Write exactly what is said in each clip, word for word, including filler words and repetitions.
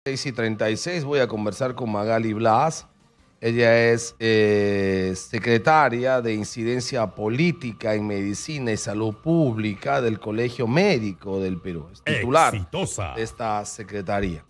seis y treinta y seis voy a conversar con Magali Blas. Ella es eh, secretaria de Incidencia Política en Medicina y Salud Pública del Colegio Médico del Perú. Es titular Exitosa. de esta secretaría.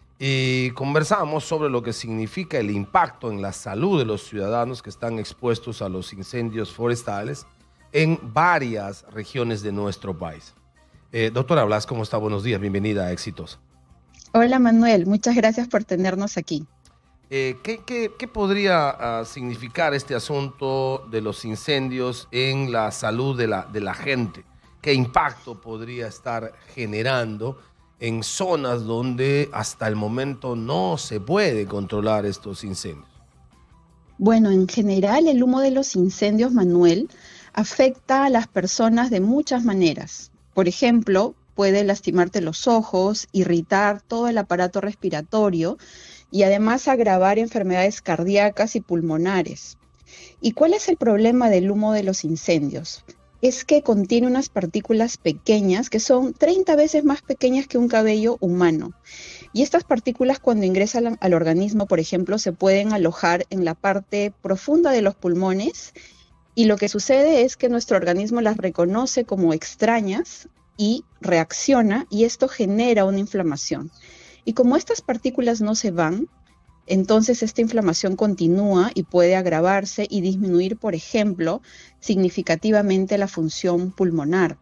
Y conversamos sobre lo que significa el impacto en la salud de los ciudadanos que están expuestos a los incendios forestales en varias regiones de nuestro país. Eh, doctora Blas, ¿cómo está? Buenos días, bienvenida a Exitosa. Hola Manuel, muchas gracias por tenernos aquí. Eh, ¿qué, qué, ¿Qué podría uh, significar este asunto de los incendios en la salud de la, de la gente? ¿Qué impacto podría estar generando en zonas donde hasta el momento no se puede controlar estos incendios? Bueno, en general el humo de los incendios, Manuel, afecta a las personas de muchas maneras. Por ejemplo, puede lastimarte los ojos, irritar todo el aparato respiratorio y además agravar enfermedades cardíacas y pulmonares. ¿Y cuál es el problema del humo de los incendios? Es que contiene unas partículas pequeñas que son treinta veces más pequeñas que un cabello humano. Y estas partículas, cuando ingresan al organismo, por ejemplo, se pueden alojar en la parte profunda de los pulmones, y lo que sucede es que nuestro organismo las reconoce como extrañas y reacciona, y esto genera una inflamación. Y como estas partículas no se van, entonces esta inflamación continúa y puede agravarse y disminuir, por ejemplo, significativamente la función pulmonar.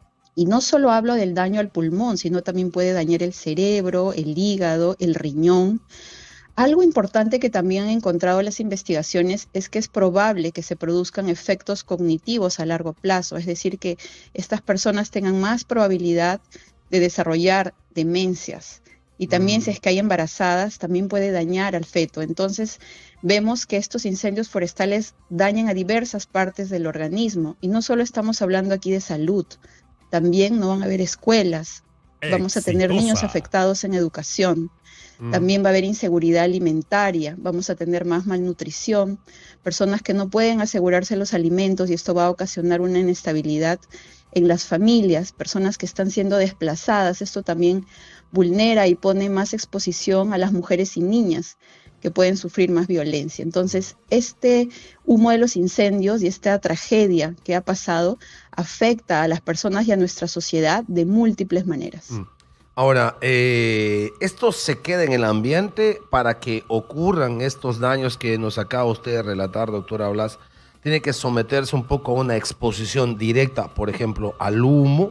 Y no solo hablo del daño al pulmón, sino también puede dañar el cerebro, el hígado, el riñón. Algo importante que también han encontrado las investigaciones es que es probable que se produzcan efectos cognitivos a largo plazo, es decir, que estas personas tengan más probabilidad de desarrollar demencias. Y también, si es que hay embarazadas, también puede dañar al feto. Entonces, vemos que estos incendios forestales dañan a diversas partes del organismo. Y no solo estamos hablando aquí de salud, también no van a haber escuelas, vamos a tener niños afectados en educación. Mm. También va a haber inseguridad alimentaria, vamos a tener más malnutrición, personas que no pueden asegurarse los alimentos y esto va a ocasionar una inestabilidad en las familias, personas que están siendo desplazadas. Esto también vulnera y pone más exposición a las mujeres y niñas que pueden sufrir más violencia. Entonces, este humo de los incendios y esta tragedia que ha pasado afecta a las personas y a nuestra sociedad de múltiples maneras. Mm. Ahora, eh, ¿esto se queda en el ambiente para que ocurran estos daños que nos acaba usted de relatar, doctora Blas? ¿Tiene que someterse un poco a una exposición directa, por ejemplo, al humo?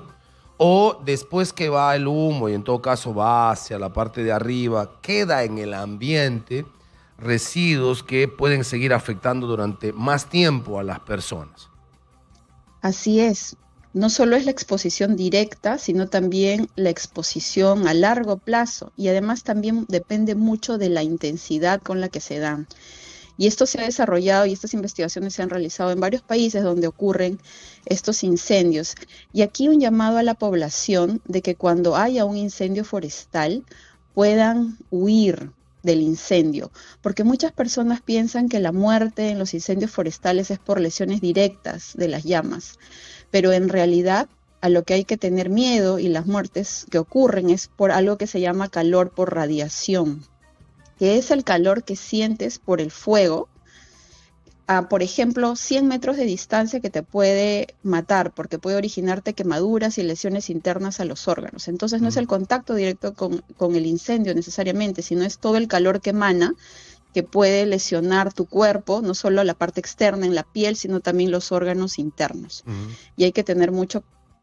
¿O después que va el humo y en todo caso va hacia la parte de arriba, queda en el ambiente residuos que pueden seguir afectando durante más tiempo a las personas? Así es. No solo es la exposición directa, sino también la exposición a largo plazo, y además también depende mucho de la intensidad con la que se dan. Y esto se ha desarrollado y estas investigaciones se han realizado en varios países donde ocurren estos incendios. Y aquí un llamado a la población de que cuando haya un incendio forestal puedan huir del incendio, porque muchas personas piensan que la muerte en los incendios forestales es por lesiones directas de las llamas, pero en realidad a lo que hay que tener miedo y las muertes que ocurren es por algo que se llama calor por radiación, que es el calor que sientes por el fuego, a, por ejemplo, cien metros de distancia, que te puede matar porque puede originarte quemaduras y lesiones internas a los órganos. Entonces no es el contacto directo con, con el incendio necesariamente, sino es todo el calor que emana, que puede lesionar tu cuerpo, no solo la parte externa en la piel, sino también los órganos internos. Uh-huh. Y hay que tener mucho.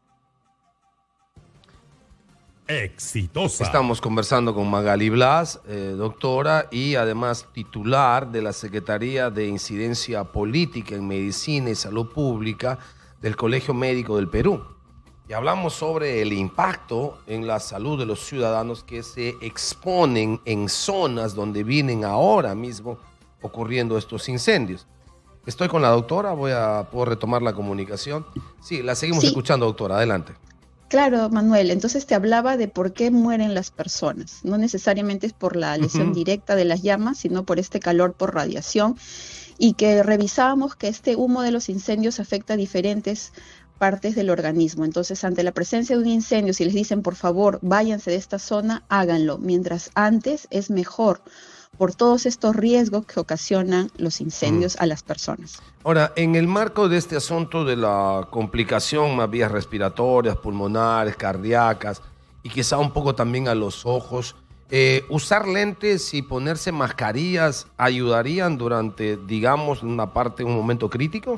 Exitosa. Estamos conversando con Magali Blas, eh, doctora y además titular de la Secretaría de Incidencia Política en Medicina y Salud Pública del Colegio Médico del Perú. Y hablamos sobre el impacto en la salud de los ciudadanos que se exponen en zonas donde vienen ahora mismo ocurriendo estos incendios. Estoy con la doctora, voy a poder retomar la comunicación. Sí, la seguimos sí. escuchando, doctora, adelante. Claro, Manuel, entonces te hablaba de por qué mueren las personas. No necesariamente es por la lesión uh-huh. directa de las llamas, sino por este calor por radiación, y que revisábamos que este humo de los incendios afecta a diferentes partes del organismo. Entonces, ante la presencia de un incendio, si les dicen, por favor, váyanse de esta zona, háganlo. Mientras antes es mejor, por todos estos riesgos que ocasionan los incendios mm. a las personas. Ahora, en el marco de este asunto de la complicación más vías respiratorias, pulmonares, cardíacas y quizá un poco también a los ojos, eh, ¿usar lentes y ponerse mascarillas ayudarían durante, digamos, una parte, un momento crítico?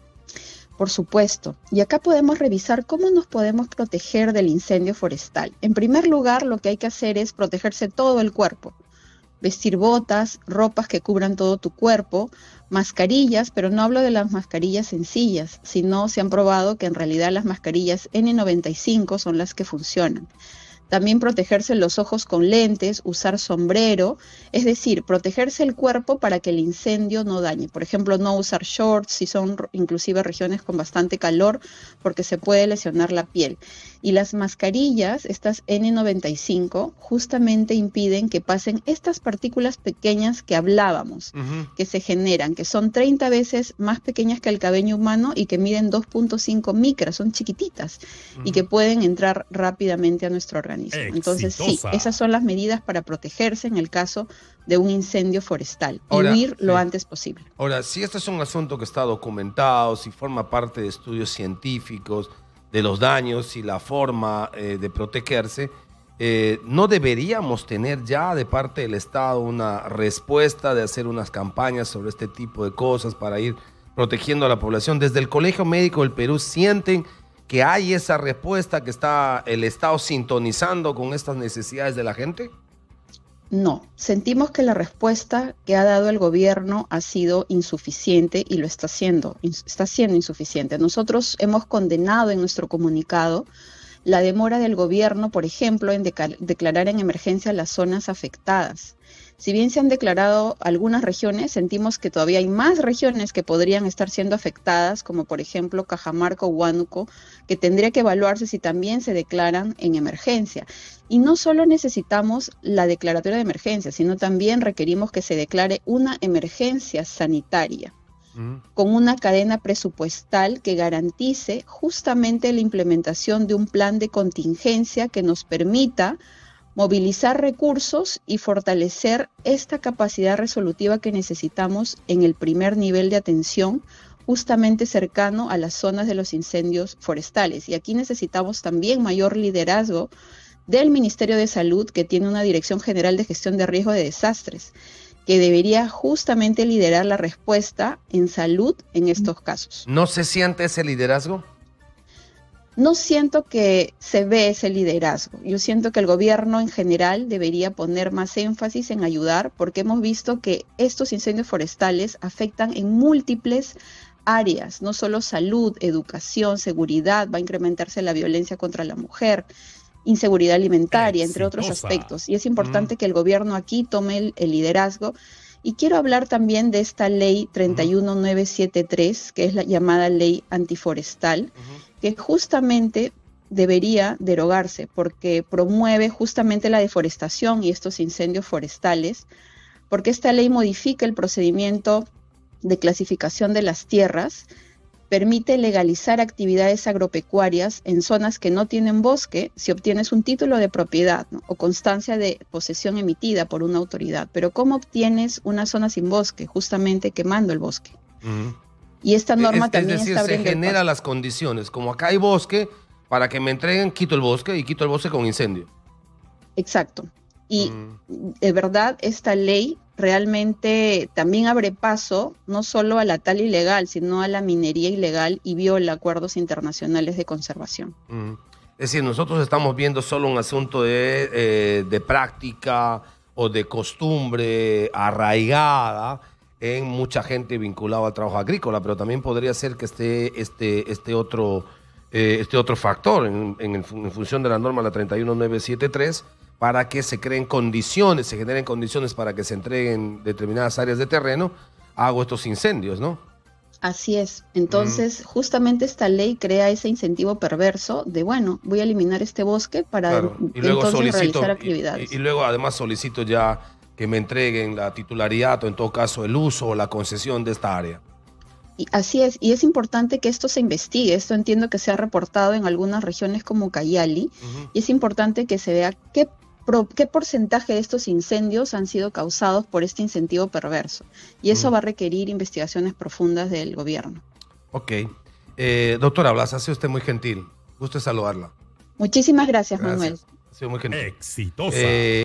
Por supuesto. Y acá podemos revisar cómo nos podemos proteger del incendio forestal. En primer lugar, lo que hay que hacer es protegerse todo el cuerpo. Vestir botas, ropas que cubran todo tu cuerpo, mascarillas, pero no hablo de las mascarillas sencillas, sino se han probado que en realidad las mascarillas N noventa y cinco son las que funcionan. También protegerse los ojos con lentes, usar sombrero, es decir, protegerse el cuerpo para que el incendio no dañe. Por ejemplo, no usar shorts si son inclusive regiones con bastante calor porque se puede lesionar la piel. Y las mascarillas, estas N noventa y cinco, justamente impiden que pasen estas partículas pequeñas que hablábamos, uh-huh. que se generan, que son treinta veces más pequeñas que el cabello humano y que miden dos punto cinco micras, son chiquititas, uh-huh. y que pueden entrar rápidamente a nuestro organismo. Entonces, sí, esas son las medidas para protegerse en el caso de un incendio forestal y Ahora, huir lo sí. antes posible. Ahora, si este es un asunto que está documentado, si forma parte de estudios científicos de los daños y la forma eh, de protegerse, eh, ¿no deberíamos tener ya de parte del Estado una respuesta de hacer unas campañas sobre este tipo de cosas para ir protegiendo a la población? Desde el Colegio Médico del Perú, ¿sienten que hay esa respuesta, que está el Estado sintonizando con estas necesidades de la gente? No, sentimos que la respuesta que ha dado el gobierno ha sido insuficiente y lo está haciendo, está siendo insuficiente. Nosotros hemos condenado en nuestro comunicado la demora del gobierno, por ejemplo, en declarar en emergencia las zonas afectadas. Si bien se han declarado algunas regiones, sentimos que todavía hay más regiones que podrían estar siendo afectadas, como por ejemplo Cajamarca o Huánuco, que tendría que evaluarse si también se declaran en emergencia. Y no solo necesitamos la declaratoria de emergencia, sino también requerimos que se declare una emergencia sanitaria, uh-huh. con una cadena presupuestal que garantice justamente la implementación de un plan de contingencia que nos permita movilizar recursos y fortalecer esta capacidad resolutiva que necesitamos en el primer nivel de atención, justamente cercano a las zonas de los incendios forestales. Y aquí necesitamos también mayor liderazgo del Ministerio de Salud, que tiene una Dirección General de Gestión de Riesgo de Desastres, que debería justamente liderar la respuesta en salud en estos casos. ¿No se siente ese liderazgo? No siento que se ve ese liderazgo. Yo siento que el gobierno en general debería poner más énfasis en ayudar, porque hemos visto que estos incendios forestales afectan en múltiples áreas, no solo salud, educación, seguridad, va a incrementarse la violencia contra la mujer, inseguridad alimentaria, Exitosa. entre otros aspectos. Y es importante mm. que el gobierno aquí tome el, el liderazgo. Y quiero hablar también de esta ley treinta y uno mil novecientos setenta y tres, que es la llamada ley antiforestal, uh-huh. que justamente debería derogarse porque promueve justamente la deforestación y estos incendios forestales, porque esta ley modifica el procedimiento de clasificación de las tierras, permite legalizar actividades agropecuarias en zonas que no tienen bosque si obtienes un título de propiedad, ¿no? o constancia de posesión emitida por una autoridad. Pero ¿cómo obtienes una zona sin bosque? Justamente quemando el bosque. Uh-huh. Y esta norma es, también es decir, está se genera las condiciones. Como acá hay bosque, para que me entreguen, quito el bosque y quito el bosque con incendio. Exacto. Y uh-huh. de verdad esta ley realmente también abre paso no solo a la tala ilegal, sino a la minería ilegal y viola acuerdos internacionales de conservación. Mm. Es decir, nosotros estamos viendo solo un asunto de, eh, de práctica o de costumbre arraigada en mucha gente vinculada al trabajo agrícola, pero también podría ser que esté este, este, otro, eh, este otro factor en, en, en función de la norma la treinta y uno mil novecientos setenta y tres, para que se creen condiciones, se generen condiciones para que se entreguen determinadas áreas de terreno, hago estos incendios, ¿no? Así es. Entonces, mm. justamente esta ley crea ese incentivo perverso de, bueno, voy a eliminar este bosque para claro. y luego entonces solicito, realizar actividades. Y, y, y luego además solicito ya que me entreguen la titularidad o en todo caso el uso o la concesión de esta área. Y así es, y es importante que esto se investigue. Esto entiendo que se ha reportado en algunas regiones como Cayali, uh-huh. y es importante que se vea qué, pro, qué porcentaje de estos incendios han sido causados por este incentivo perverso. Y eso uh-huh. va a requerir investigaciones profundas del gobierno. Ok. Eh, doctora Blas, ha sido usted muy gentil. Gusto saludarla. Muchísimas gracias, gracias. Manuel. Ha sido muy gentil. Exitosa. Eh,